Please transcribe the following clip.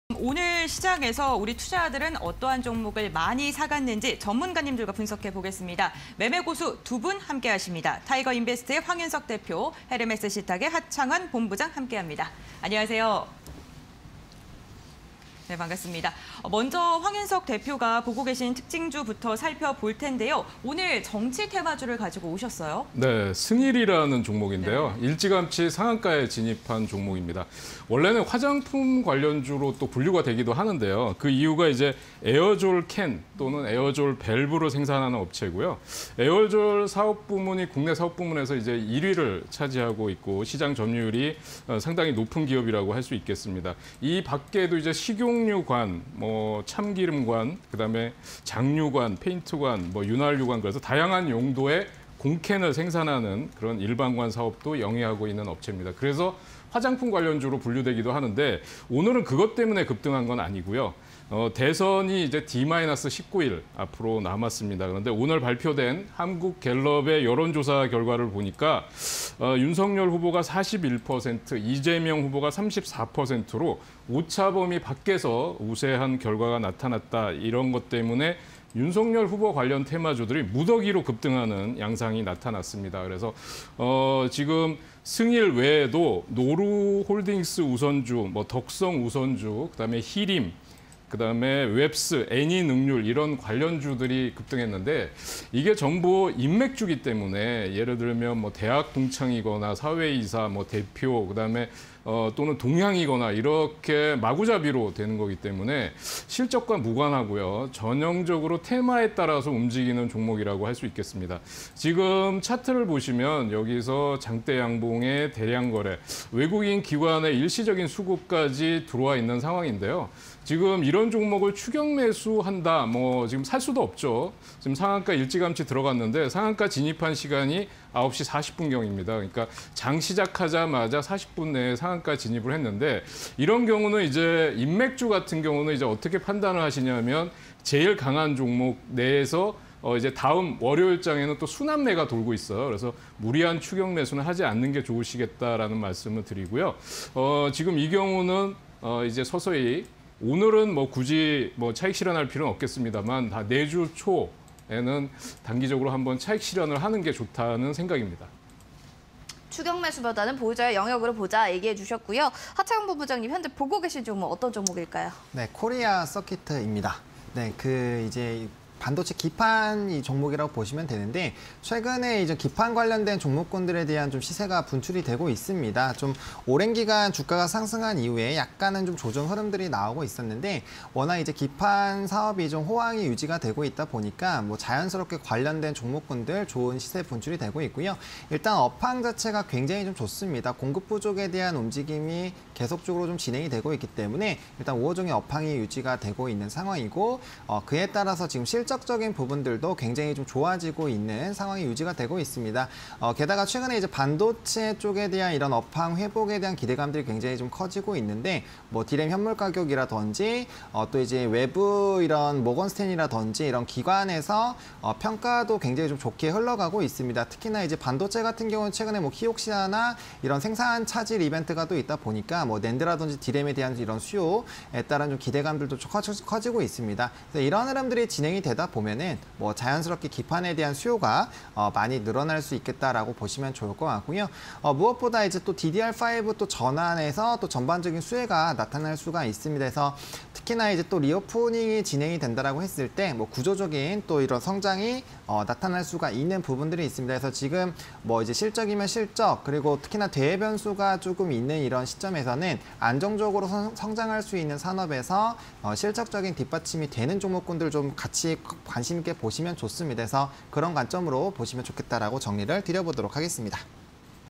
오늘 시장에서 우리 투자자들은 어떠한 종목을 많이 사갔는지 전문가님들과 분석해 보겠습니다. 매매 고수 두 분 함께하십니다. 타이거 인베스트의 황윤석 대표, 헤르메스 시탁의 하창환 본부장 함께합니다. 안녕하세요. 네, 반갑습니다. 먼저 황윤석 대표가 보고 계신 특징주부터 살펴볼 텐데요. 오늘 정치 테마주를 가지고 오셨어요. 네, 승일이라는 종목인데요. 네. 일찌감치 상한가에 진입한 종목입니다. 원래는 화장품 관련주로 또 분류가 되기도 하는데요. 그 이유가 이제 에어졸 캔 또는 에어졸 밸브를 생산하는 업체고요. 에어졸 사업 부문이 국내 사업 부문에서 이제 1위를 차지하고 있고 시장 점유율이 상당히 높은 기업이라고 할 수 있겠습니다. 이 밖에도 이제 식용유관, 참기름관, 그다음에 장유관, 페인트관, 윤활유관 그래서 다양한 용도의 공캔을 생산하는 그런 일반관 사업도 영위하고 있는 업체입니다. 그래서 화장품 관련주로 분류되기도 하는데 오늘은 그것 때문에 급등한 건 아니고요. 대선이 이제 D-19일 앞으로 남았습니다. 그런데 오늘 발표된 한국갤럽의 여론조사 결과를 보니까 윤석열 후보가 41%, 이재명 후보가 34%로 오차범위 밖에서 우세한 결과가 나타났다. 이런 것 때문에 윤석열 후보 관련 테마주들이 무더기로 급등하는 양상이 나타났습니다. 그래서 지금 승일 외에도 노루홀딩스 우선주, 덕성 우선주, 그다음에 히림, 그다음에 웹스, 애니능률 이런 관련주들이 급등했는데 이게 전부 인맥주기 때문에 예를 들면 대학 동창이거나 사회이사, 대표, 그다음에 또는 동향이거나 이렇게 마구잡이로 되는 거기 때문에 실적과 무관하고요. 전형적으로 테마에 따라서 움직이는 종목이라고 할 수 있겠습니다. 지금 차트를 보시면 여기서 장대 양봉의 대량 거래, 외국인 기관의 일시적인 수급까지 들어와 있는 상황인데요. 지금 이런 종목을 추격 매수한다, 지금 살 수도 없죠. 지금 상한가 일찌감치 들어갔는데 상한가 진입한 시간이 9시 40분경입니다. 그러니까 장 시작하자마자 40분 내에 상한가 진입을 했는데 이런 경우는 이제 인맥주 같은 경우는 이제 어떻게 판단을 하시냐면 제일 강한 종목 내에서 이제 다음 월요일장에는 또 순환매가 돌고 있어요. 그래서 무리한 추격 매수는 하지 않는 게 좋으시겠다라는 말씀을 드리고요. 지금 이 경우는 이제 서서히 오늘은 굳이 차익 실현할 필요는 없겠습니다만 다 내주 초에는 단기적으로 한번 차익 실현을 하는 게 좋다는 생각입니다. 추격 매수보다는 보유자의 영역으로 보자 얘기해 주셨고요. 하창훈 본부장님 현재 보고 계신 종목 어떤 종목일까요? 네, 코리아 서키트입니다. 네, 이제 반도체 기판 이 종목이라고 보시면 되는데 최근에 이제 기판 관련된 종목군들에 대한 좀 시세가 분출이 되고 있습니다. 좀 오랜 기간 주가가 상승한 이후에 약간은 좀 조정 흐름들이 나오고 있었는데 워낙 이제 기판 사업이 좀 호황이 유지가 되고 있다 보니까 자연스럽게 관련된 종목군들 좋은 시세 분출이 되고 있고요. 일단 업황 자체가 굉장히 좀 좋습니다. 공급 부족에 대한 움직임이 계속적으로 좀 진행이 되고 있기 때문에 일단 5호종의 업황이 유지가 되고 있는 상황이고 그에 따라서 지금 실적적인 부분들도 굉장히 좀 좋아지고 있는 상황이 유지가 되고 있습니다. 게다가 최근에 이제 반도체 쪽에 대한 이런 업황 회복에 대한 기대감들이 굉장히 좀 커지고 있는데 디램 현물 가격이라든지 또 이제 외부 이런 모건스탠이라든지 이런 기관에서 평가도 굉장히 좀 좋게 흘러가고 있습니다. 특히나 이제 반도체 같은 경우는 최근에 키옥시아나 이런 생산 차질 이벤트가 또 있다 보니까 낸드라든지 디램에 대한 이런 수요에 따른 좀 기대감들도 커지고 있습니다. 그래서 이런 흐름들이 진행이 되다 보면은 자연스럽게 기판에 대한 수요가 많이 늘어날 수 있겠다라고 보시면 좋을 것 같고요. 무엇보다 이제 또 DDR5 또 전환해서 또 전반적인 수혜가 나타날 수가 있습니다. 그래서 특히나 이제 또 리오프닝이 진행이 된다라고 했을 때 구조적인 또 이런 성장이 나타날 수가 있는 부분들이 있습니다. 그래서 지금 이제 실적이면 실적 그리고 특히나 대외 변수가 조금 있는 이런 시점에서는 안정적으로 성장할 수 있는 산업에서 실적적인 뒷받침이 되는 종목군들 좀 같이 관심 있게 보시면 좋습니다. 그래서 그런 관점으로 보시면 좋겠다라고 정리를 드려보도록 하겠습니다.